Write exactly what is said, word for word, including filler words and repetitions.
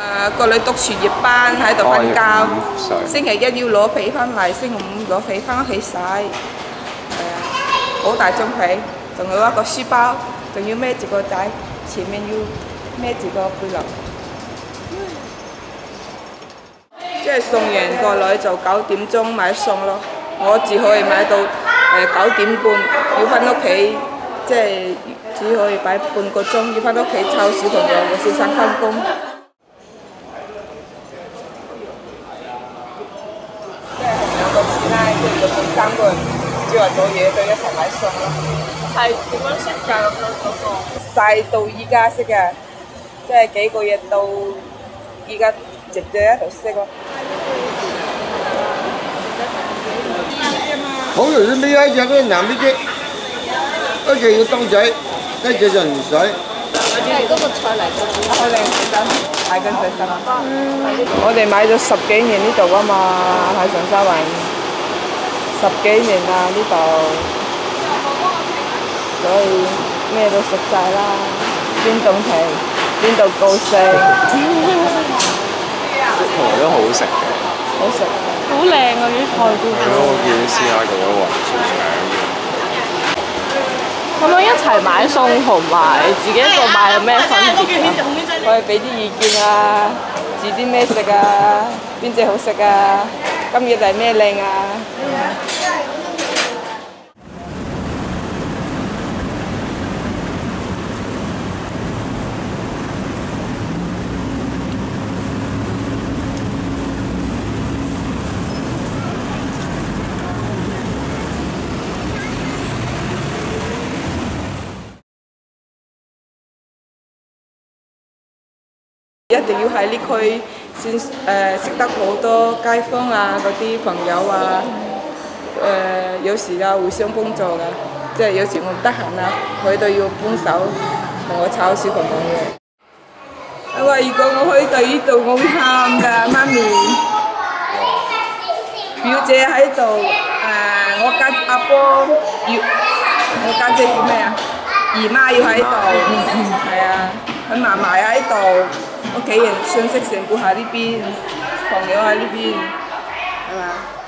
誒個女讀樹葉班喺度瞓覺，星期一要攞被翻嚟，星期五攞被翻屋企洗。係啊，好大張被，仲有一個書包，仲要孭住個仔，前面要孭住個背囊。即係送完個女就九點鐘買餸咯，我只可以買到誒九點半，要翻屋企，即係只可以擺半個鐘，要翻屋企湊小朋友，我先生翻工。即係兩個師奶，即係總共三個人，朝頭早夜都一齊買餸咯。係點樣識㗎？咁樣嗰個細到依家識嘅，即係幾個月到依家。直接喺度識咯。 好容易呢一隻嗰啲男呢隻，一隻要當仔，一隻就唔使。 即係嗰個菜嚟做主。 開靚水生，買緊水生。我哋買咗十幾年呢度啊嘛，喺長沙灣十幾年啦呢度，所以咩都食晒啦，邊種皮邊度高升。 啲菜都好好食嘅， 好食， 好靚啊！啲菜都。 係咯，我見啲師奶做咗雲小腸。 咁樣一齊買餸同埋自己一個買有咩分別啊？ 可以俾啲意見啊，煮啲咩食啊，邊隻好食啊，今日嚟咩靚啊？一定要喺呢區先誒識得好多街坊啊，嗰啲朋友啊，誒、呃、有時啊互相幫助㗎，即係有時我唔得閒啊，佢都要幫手同我湊小朋友嘅。我話如果我去到呢度，我會喊㗎，媽咪。表姐喺度，誒、呃、我家阿波要，我家姐叫咩啊？姨媽要喺度，係啊，佢嫲嫲喺度。屋企人信息成顧喺呢邊，朋友喺呢邊，係嘛？